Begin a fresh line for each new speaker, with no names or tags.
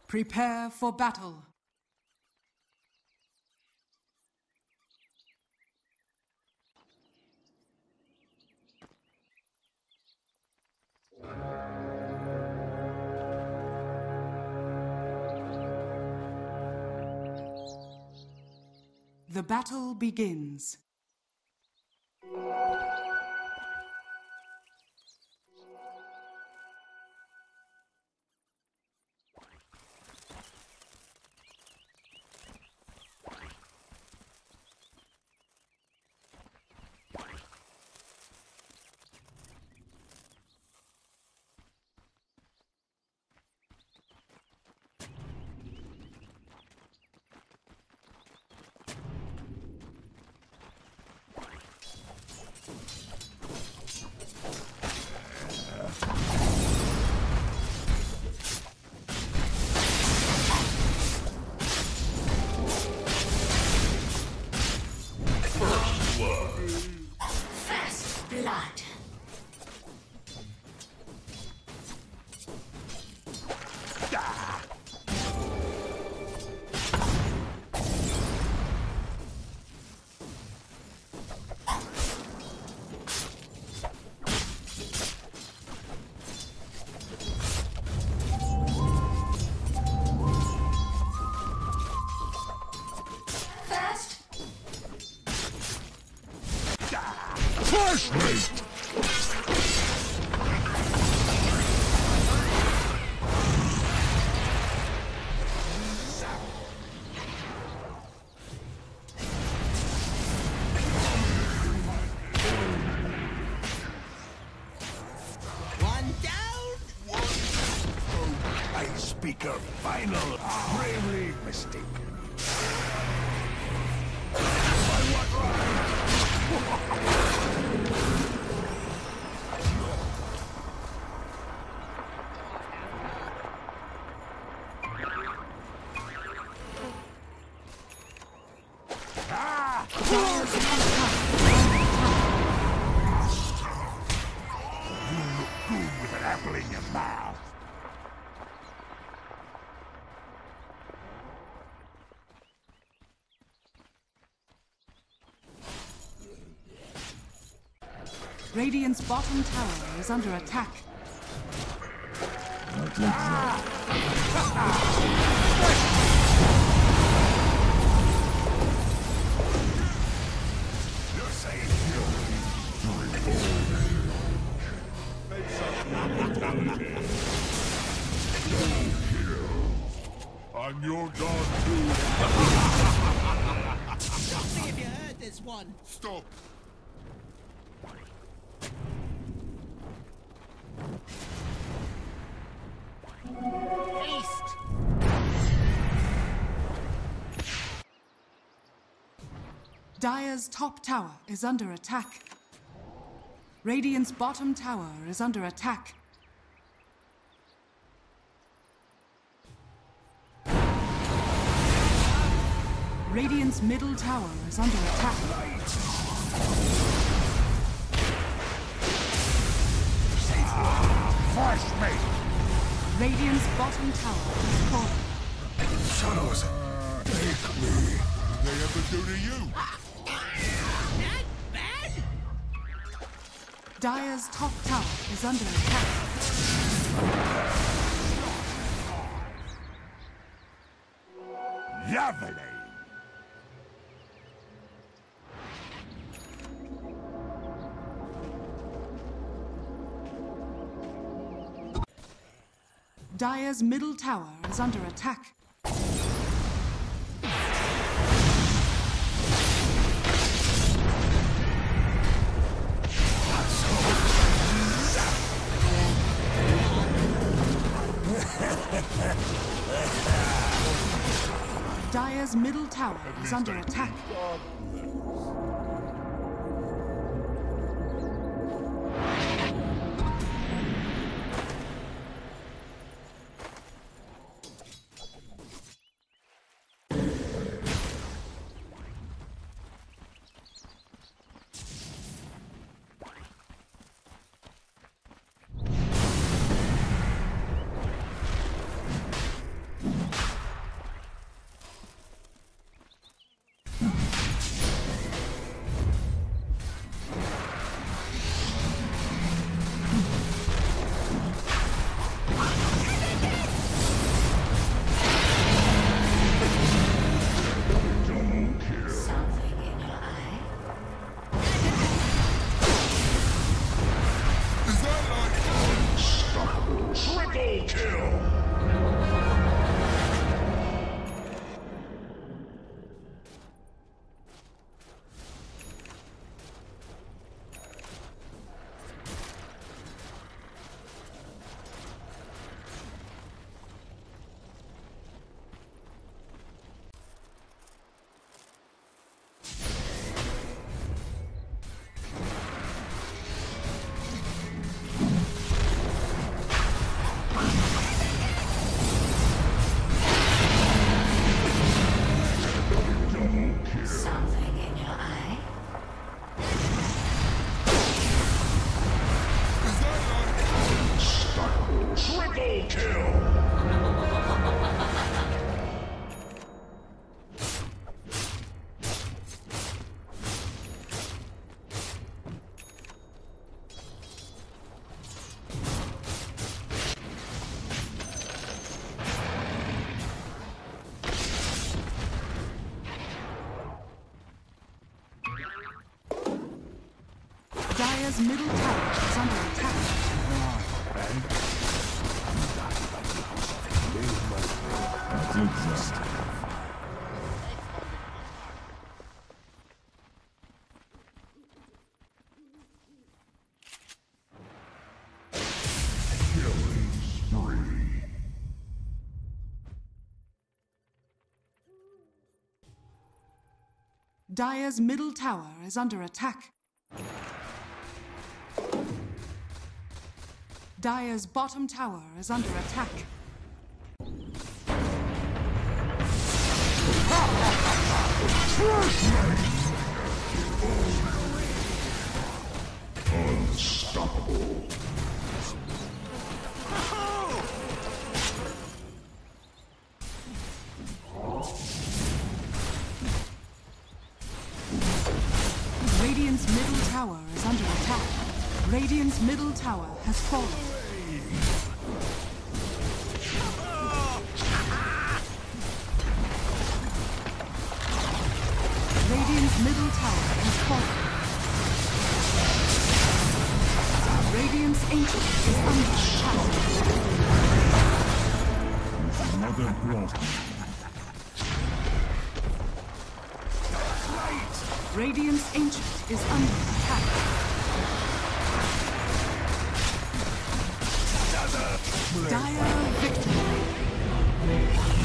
Prepare for battle. The battle begins.
Speaker final, bravely mistaken. By what right? You look good with an apple in your mouth.
Radiant's bottom tower is under attack.
You're saying I'm your god too.
See if you heard this one.
Stop.
Haste!
Dire's top tower is under attack. Radiant's bottom tower is under attack. Radiant's middle tower is under attack.
Force me!
Radiant's bottom tower is falling.
Shadows, take me. Did they ever do to you?
Not bad!
Dire's top tower is under attack.
Lovely!
Dire's middle tower is under attack. Dire's middle tower is under attack.
Triple kill!
Something in your eye?
Triple kill!
Dire's middle tower is under attack.
Killing spree.
Dire's middle tower is under attack. Dire's bottom tower is under attack.
Unstoppable.
Radiant's middle tower is under attack. Radiant's middle tower has fallen. Radiant's middle tower has fallen. Radiant's ancient is under attack.
Mother brought
Radiant's ancient is under attack. Dire victory.